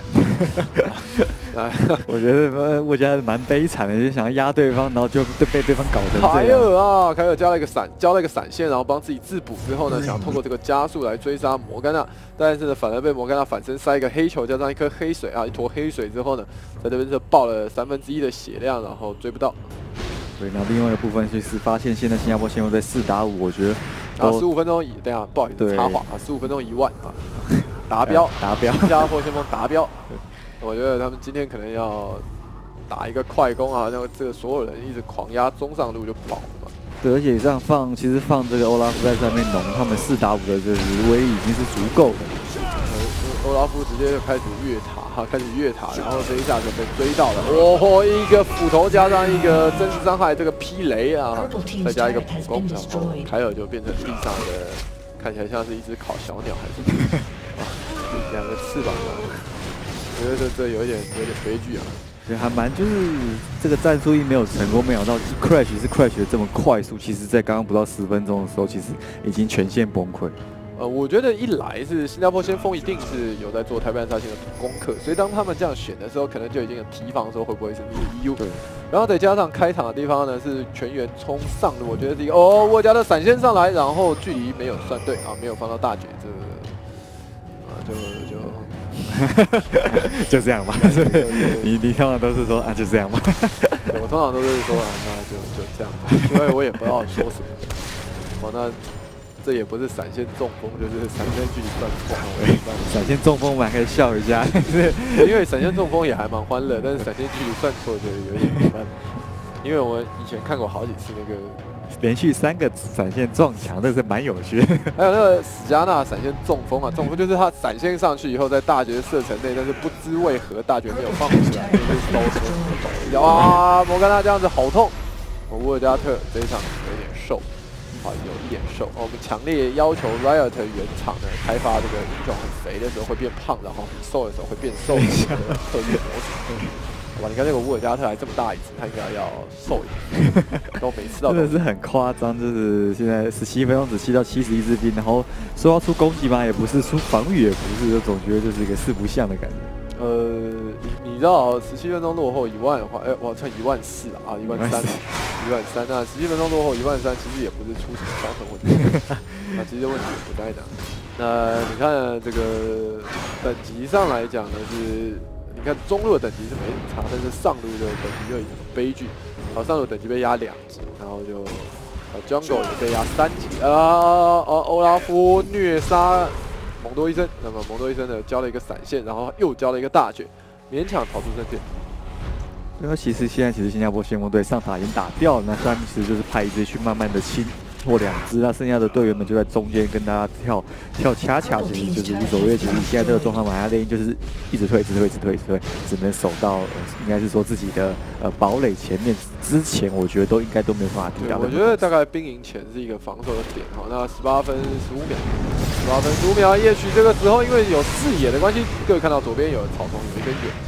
我觉得沃加蛮悲惨的，就想要压对方，然后就被对方搞成这样。 凯尔啊，凯尔加了一个闪，交了一个闪现，然后帮自己自补之后呢，想要透过这个加速来追杀摩甘娜，但是呢，反而被摩甘娜反身塞一个黑球，加上一颗黑水啊，一坨黑水之后呢，在这边就爆了三分之一的血量，然后追不到。 对，那另外一个部分就是发现现在新加坡先锋队四打五，我觉得啊，十五分钟一，等一下不好意思插话啊，十五分钟一万啊，达标达标， 新加坡先锋达标。我觉得他们今天可能要打一个快攻啊，让这个所有人一直狂压中上路就饱了嘛。 对，而且这样放，其实放这个欧拉夫在上面弄，他们四打五的就是威力已经是足够的。 欧拉夫直接就开始越塔哈，开始越塔，然后这一下就被追到了。哦，一个斧头加上一个真实伤害，这个劈雷啊，再加一个普攻，然后凯尔就变成地上的，看起来像是一只烤小鸟还是啊，两个翅膀啊。我觉得这这有一点有点悲剧啊， 所以还蛮就是这个战术一没有成功，没想到 crash 是 crash 的这么快速，其实在刚刚不到十分钟的时候，其实已经全线崩溃。 呃，我觉得一来是新加坡先锋一定是有在做台湾杀星的功课，所以当他们这样选的时候，可能就已经有提防说会不会是 E U。对。然后再加上开场的地方呢是全员冲上路，我觉得是一个哦，沃加的闪现上来，然后距离没有算对啊，没有放到大绝，这个啊就就。 就这样吧，你你通常都是说啊就这样吧， 我通常都是说啊那就就这样吧，因为我也不知道说什么。哦，那这也不是闪现中风，就是闪现距离算错。 闪现中风我们还可以笑一下， 因为闪现中风也还蛮欢乐，但是闪现距离算错就有点没办法。因为我以前看过好几次那个。 连续三个闪现撞墙，这是蛮有趣的。 还有那个史加纳闪现中风啊，中风就是他闪现上去以后，在大绝射程内，但是不知为何大绝没有放起来，就是收手。哇，摩甘娜这样子好痛！沃尔加特这一场有点瘦，啊，有一点瘦。我们强烈要求 Riot 原厂呢开发这个英雄很肥的时候会变胖，然后很瘦的时候会变瘦的特异模式。好吧，你看这个沃尔加特还这么大一只，他应该要瘦一点。然后每次到真的是很夸张，就是现在十七分钟只吸到七十一支兵，然后说要出攻击嘛，也不是，出防御也不是，就总觉得就是一个四不像的感觉。 呃，你你知道十七分钟落后一万的话，哎、欸，我差一万四啊，一万三，一万三。那十七分钟落后一万三，其实也不是出什么伤痕问题，啊，其实问题也不在哪。那你看这个等级上来讲呢是。你看中路的等级是没什么差，但是上路的等级就已经很悲剧。好，上路等级被压两级，然后就啊 Jungle 也被压三级啊啊！欧拉夫虐杀蒙多医生，那么蒙多医生呢交了一个闪现，然后又交了一个大绝，勉强逃出胜券。 因为其实现在其实新加坡先锋队上塔已经打掉了，那下面其实就是派一支去慢慢的清。或两支，那剩下的队员们就在中间跟大家跳跳恰恰，其实就是无所谓。其实现在这个状况，马亚猎鹰就是一直退，一直退，一直退，一直退，只能守到、呃、应该是说自己的呃堡垒前面之前，我觉得都应该都没有办法抵挡。 我觉得大概兵营前是一个防守的点哈。那十八分十五秒，十八分十五秒，也许这个时候因为有视野的关系，各位看到左边有草丛，有一根远镜。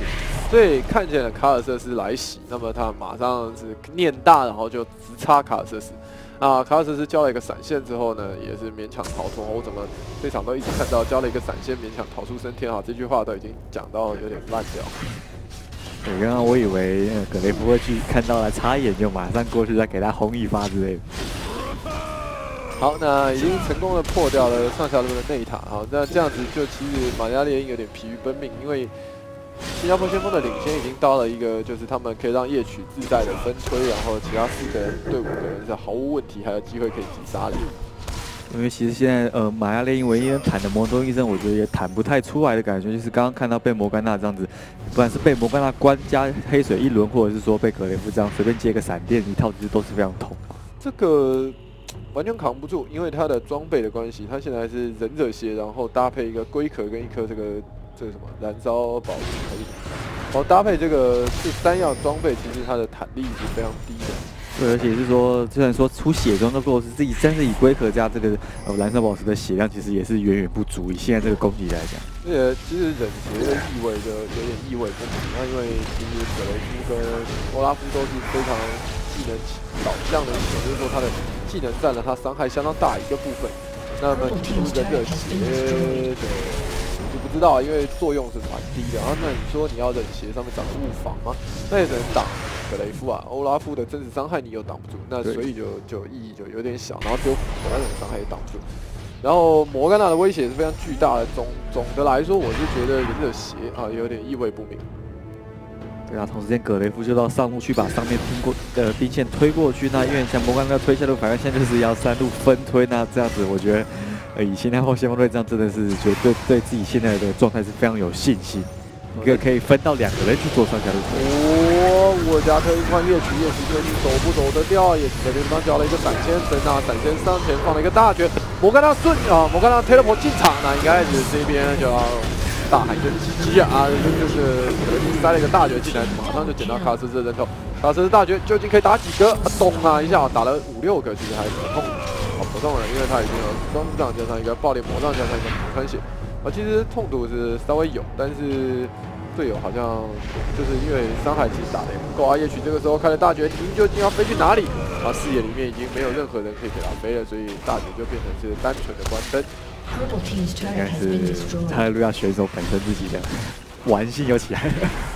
所以看见了卡尔瑟斯来袭，那么他马上是念大，然后就直插卡尔瑟斯。啊，卡尔瑟斯交了一个闪现之后呢，也是勉强逃脱。我怎么这场都一直看到交了一个闪现，勉强逃出升天啊？这句话都已经讲到有点烂掉。 对，刚刚我以为呃葛雷夫会去看到了插眼，就马上过去再给他轰一发之类的。 好，那已经成功的破掉了上下路的内塔。好，那这样子就其实马加列因有点疲于奔命，因为新加坡先锋的领先已经到了一个，就是他们可以让夜曲自在的分推，然后其他四个人对五个人是毫无问题，还有机会可以击杀的。 因为其实现在呃马加列因唯一能弹的摩托医生，我觉得也弹不太出来的感觉，就是刚刚看到被摩甘娜这样子，不管是被摩甘娜关加黑水一轮，或者是说被格雷夫这样随便接个闪电一套，其实都是非常痛。这个完全扛不住，因为他的装备的关系，他现在是忍者鞋，然后搭配一个龟壳跟一颗这个这个什么燃烧宝石还是什么，然后搭配这个这三样装备，其实它的弹力是非常低的。 对，而且是说，虽然说出血装的果是自己，但是以龟壳加这个呃燃烧宝石的血量，其实也是远远不足以现在这个攻击来讲。 而且其实忍鞋的意味着有点意味不明，那因为其实葛雷夫跟欧拉夫都是非常技能导向的，也就是说他的技能占了他伤害相当大一个部分。那么出忍者鞋的就不知道，因为作用是蛮低的。然后那你说你要忍鞋上面长物防吗？那也只能挡葛雷夫啊，欧拉夫的真实伤害你又挡不住，那所以就就意义就有点小。然后只有斧头那种伤害也挡不住。然后摩甘娜的威胁是非常巨大的。总总的来说，我是觉得忍者鞋啊有点意味不明。 对啊，同时间葛雷夫就到上路去把上面拼过呃兵线推过去。那因为像摩甘娜推下路，反正现在就是要三路分推。那这样子，我觉得呃以新加坡先锋队这样真的是觉得对对自己现在的状态是非常有信心。一个可以分到两个人去做上下路。 哦，我家可以穿夜曲，夜曲究竟走不走得掉？夜曲在这地方交了一个闪现，神啊，闪现上前放了一个大绝，摩甘娜顺啊，摩甘娜 teleport 进场，那应该是这边就要大喊一声鸡鸡啊，就是可能塞了一个大绝进来，马上就捡到卡斯斯的人头。卡斯斯大绝究竟可以打几个？啊、咚啊一下打了五六个，其实还是很痛的。啊，不痛了，因为他已经有双子杖加上一个爆裂魔杖加上一个魔穿血。啊，其实痛度是稍微有，但是队友好像就是因为伤害其实打的也不够啊。夜曲这个时候开了大绝，您究竟要飞去哪里？啊，视野里面已经没有任何人可以给他飞了，所以大绝就变成是单纯的关灯。 应该是哈利路亚选手本身自己的玩性又起来了，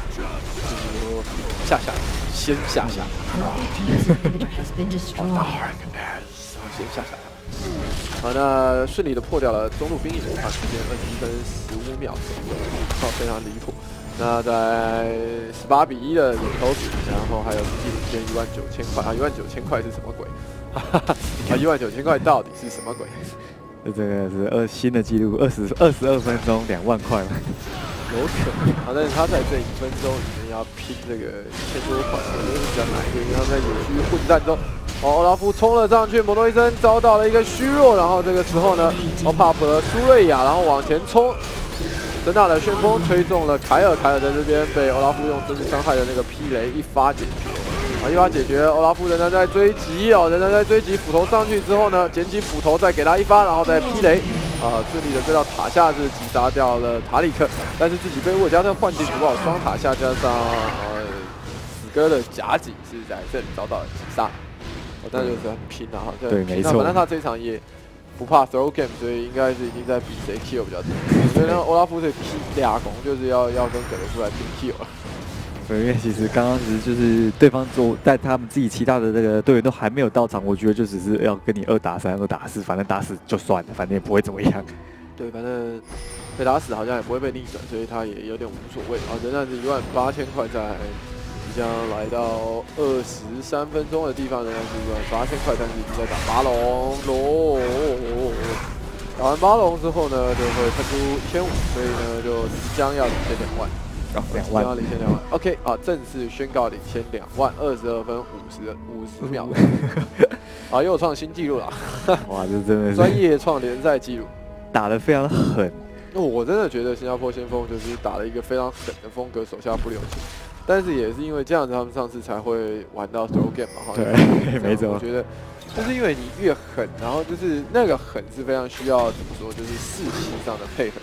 下下先下下，先下下。好，那顺利的破掉了中路兵营，啊，时间二十一分十五秒左右，啊，非常离谱。那在十八比一的人头比，然后还有实际领先一万九千块啊，一万九千块是什么鬼？啊，一万九千块到底是什么鬼？ 这这个是二新的纪录，二十二十二分钟两万块嘛， 有可能。啊，但是他在这一分钟里面要拼这个一千多块，我觉得是比较难一点，因为他们在野区混战中。哦，欧拉夫冲了上去，摩托医生遭到了一个虚弱，然后这个时候呢，哦 ，pop 了苏瑞亚，然后往前冲，神大的旋风吹中了凯尔，凯尔在这边被欧拉夫用真实伤害的那个劈雷一发解决，啊，一发解决，欧拉夫仍然在追击，哦，仍然在追击，斧头上去之后呢，捡起斧头再给他一发，然后再劈雷，啊，顺利的追到塔下是击杀掉了塔里克，但是自己被沃加特换进主堡双塔下加上呃死哥的夹击是在这里遭到了击杀。哦，那就是很拼啊！哈， 对，没错。 反正他这一场也不怕 throw game， 所以应该是已经在比谁 kill 比较多。所以呢，欧拉夫是 P 俩攻，就是要要跟葛雷夫来拼 kill 了。 对，因为其实刚刚其实就是对方做，但他们自己其他的这个队员都还没有到场，我觉得就只是要跟你二打三、二打四，反正打死就算了，反正也不会怎么样。 对，反正被打死好像也不会被逆转，所以他也有点无所谓啊。仍然是一万八千块在。即将来到二十三分钟的地方，仍然是一万八千块，但是已经在打巴龙龙。打完巴龙之后呢，就会喷出一千五，所以呢就即将要领先两万。 哦，两万。即将要领先两万。OK 啊，正式宣告领先两万，二十二分五十五十秒。啊，又创新纪录了。 哇，这真的是专业创联赛纪录， 打得非常狠。 那我真的觉得新加坡先锋就是打了一个非常狠的风格，手下不留情。但是也是因为这样子，他们上次才会玩到 throw game 嘛。 对，没错。 我觉得就是因为你越狠，然后就是那个狠是非常需要怎么说，就是士气上的配合。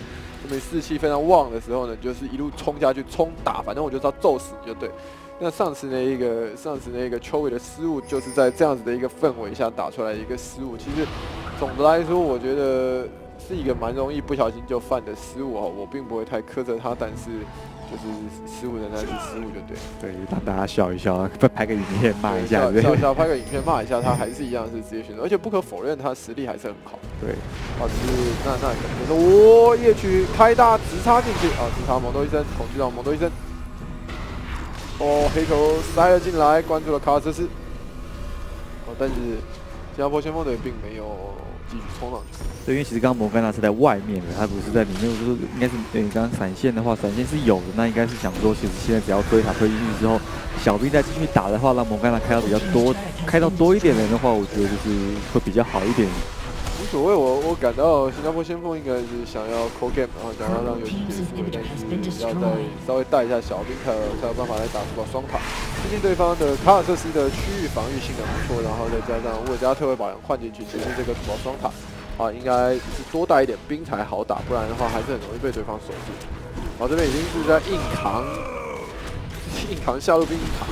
明士气非常旺的时候呢，你就是一路冲下去冲打，反正我就知道揍死你就对。那上次那一个上次那个丘伟的失误，就是在这样子的一个氛围下打出来的一个失误。其实总的来说，我觉得是一个蛮容易不小心就犯的失误哦，我并不会太苛责他，但是就是失误仍然是失误就对。 对，让大家笑一笑，拍个影片骂一下， 笑笑拍个影片骂一下，他还是一样是职业选手，而且不可否认他实力还是很好。 对， 啊，只是那那可能就是哦，夜曲开大直插进去啊，直插猛斗医生，恐惧到猛斗医生。哦，黑球塞了进来，关注了卡瑟斯。哦，但是新加坡先锋队并没有继续冲上去。 对，因为其实刚刚摩甘娜是在外面的，他不是在里面。我说应该是，你刚刚闪现的话，闪现是有的，那应该是想说，其实现在只要推塔推进去之后，小兵再继续打的话，让摩甘娜开到比较多，开到多一点人的话，我觉得就是会比较好一点。 无所谓，我我感到新加坡先锋应该是想要 call game， 然后想要让游戏结束，但是要再稍微带一下小兵，才有才有办法来打出个双塔。毕竟对方的卡尔瑟斯的区域防御性能不错，然后再加上沃尔加特会把人换进去，其实这个主要双塔啊，应该是多带一点兵才好打，不然的话还是很容易被对方守住。然后这边已经是在硬扛，硬扛下路兵塔，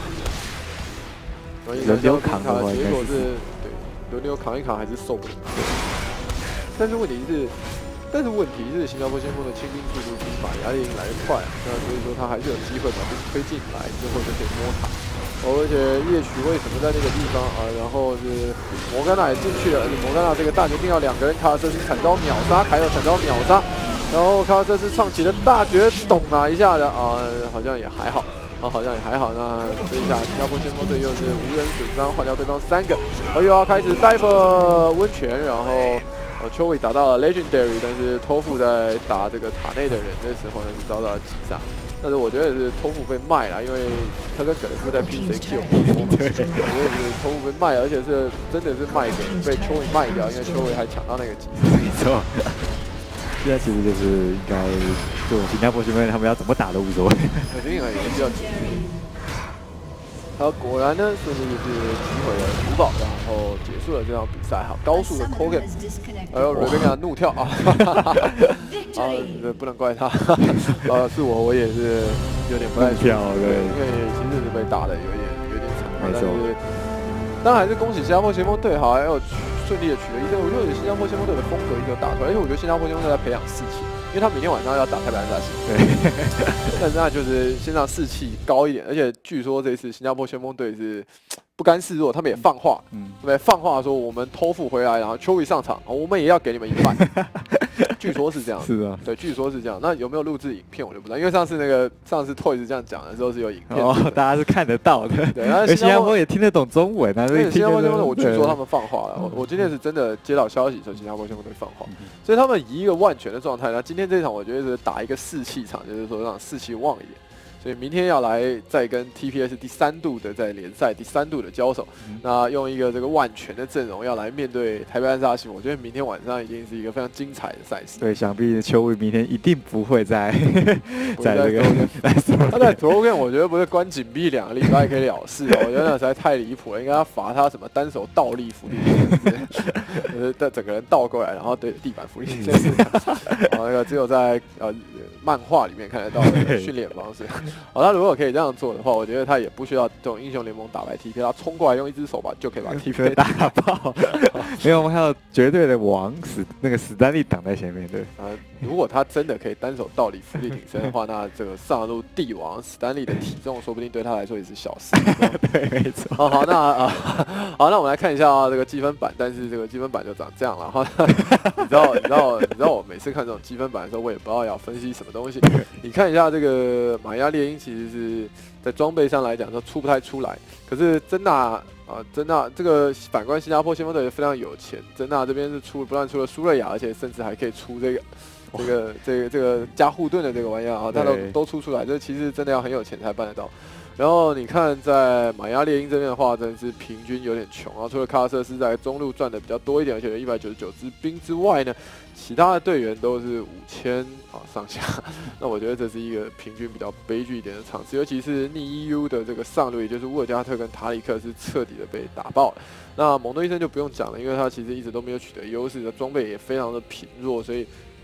轮流扛的话， 结果是对轮流扛一扛还是受不了。但是问题是，但是问题是新加坡先锋的清兵速度比马雅烈鹰来得快，那所以说他还是有机会把兵推进来，之后就可以摸塔。哦，而且夜曲为什么在那个地方啊？然后是摩甘娜也进去了，而且摩甘娜这个大决定要两个人，卡尔瑟斯惨遭秒杀，凯尔惨遭秒杀，然后卡尔瑟斯唱起了大绝懂啊一下的啊，好像也还好。啊，好像也还好。那这一下，新加坡先锋队又是无人损伤，换掉对方三个，而又要开始 dive 温泉，然后呃丘伟打到了 legendary， 但是托付在打这个塔内的人的时候呢，是遭到了击杀。但是我觉得是托付被卖了，因为他跟葛雷夫在拼谁 Q， 对，我觉得是托付被卖，而且是真的是卖给被丘伟卖掉，因为丘伟还抢到那个击杀。 没错。现在其实就是应该，就新加坡先锋他们要怎么打都无所谓。 肯定也需要解决。好，果然呢，顺利是击毁了主堡，然后结束了这场比赛。好，高速的 Kogan， 还有 Rebecca 怒跳啊！啊，这不能怪他，呃，是我，我也是有点不太跳，对， 因为其实是被打的有点有点惨， 没错。 当然还是恭喜新加坡前锋队，好，还有顺利的取得一胜。我觉得新加坡前锋队的风格一直打出来，而且我觉得新加坡前锋队在培养士气。因为他明天晚上要打台北安萨星，对，但是那就是先让士气高一点，而且据说这次新加坡先锋队是不甘示弱，他们也放话，嗯，对不对？放话说我们托付回来，然后丘一上场，我们也要给你们一半。据说是这样， 是啊， 对，据说是这样。那有没有录制影片我就不知道，因为上次那个上次 Toys 这样讲的时候是有影片， 哦，大家是看得到的。 对，然后新加坡也听得懂中文啊，所以新加坡先锋队我据说他们放话了，我我今天是真的接到消息说新加坡先锋队放话，所以他们以一个万全的状态，那今天这场我觉得是打一个士气场，就是说让士气旺一点。所以明天要来再跟 T P S 第三度的在联赛第三度的交手，嗯、那用一个这个万全的阵容要来面对台北安萨星，我觉得明天晚上一定是一个非常精彩的赛事。 对，想必邱伟明天一定不会在在这个他在 Throw 我觉得不是关紧闭两个礼拜可以了事哦，我觉得那实在太离谱了，应该要罚他什么单手倒立伏地，就是整个人倒过来，然后对着地板伏地，这是那个只有在呃漫画里面看得到的训练方式。好，他如果可以这样做的话，我觉得他也不需要这种英雄联盟打败 T P， 他冲过来用一只手把就可以把 T P 打爆。没有，我们看到绝对的王史那个史丹利挡在前面，对。 啊，如果他真的可以单手倒立伏地挺身的话，那这个上路帝王史丹利的体重说不定对他来说也是小事。 对，没错。 好，好，那啊，好，那我们来看一下啊，这个积分板，但是这个积分板就长这样了哈。你知道，你知道，你知道我每次看这种积分板的时候，我也不知道要分析什么东西。你看一下这个玛雅猎鹰，其实是在装备上来讲说出不太出来，可是真纳啊，真纳这个反观新加坡先锋队非常有钱，真纳这边是出不但出了苏瑞亚，而且甚至还可以出这个这个这个这个加护盾的这个玩意儿啊，他都都出出来，这其实真的要很有钱才办得到。然后你看，在玛雅猎鹰这边的话，真的是平均有点穷啊。除了卡尔瑟斯在中路赚的比较多一点，而且有一百九十九支兵之外呢，其他的队员都是五千啊上下。那我觉得这是一个平均比较悲剧一点的场次，尤其是逆 E U 的这个上路，也就是沃尔加特跟塔里克是彻底的被打爆了。那蒙多医生就不用讲了，因为他其实一直都没有取得优势，的装备也非常的贫弱，所以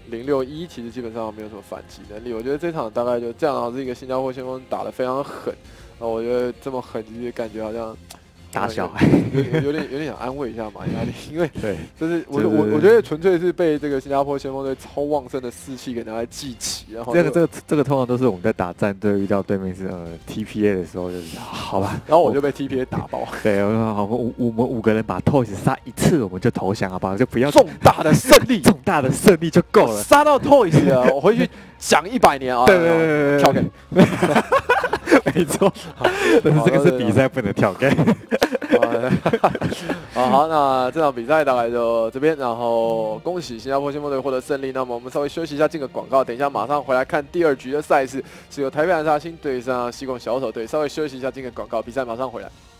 零六一其实基本上没有什么反击能力。我觉得这场大概就这样，是一个新加坡先锋打得非常狠。啊，我觉得这么狠，其实感觉好像打小孩， 有有有点有点想安慰一下马亚力，因为对， 就是我我我觉得纯粹是被这个新加坡先锋队超旺盛的士气给拿来记起，然后这个这个这个通常都是我们在打战队遇到对面是呃 T P A 的时候，就是好吧， 然后我就被 T P A 打爆。 对，我说好，我五我们五个人把 Toys 杀一次，我们就投降，好不好？就不要重大的胜利， 重大的胜利就够了。 杀到 Toys 了，我回去讲一百年啊！ 对对对对对， 跳给， 没错，但是这个是比赛不能跳给。 好，好，那这场比赛大概就这边，然后恭喜新加坡先锋队获得胜利。那么我们稍微休息一下，进个广告，等一下马上回来看第二局的赛事，是由台北蓝煞星对上西贡小手队。稍微休息一下，进个广告，比赛马上回来。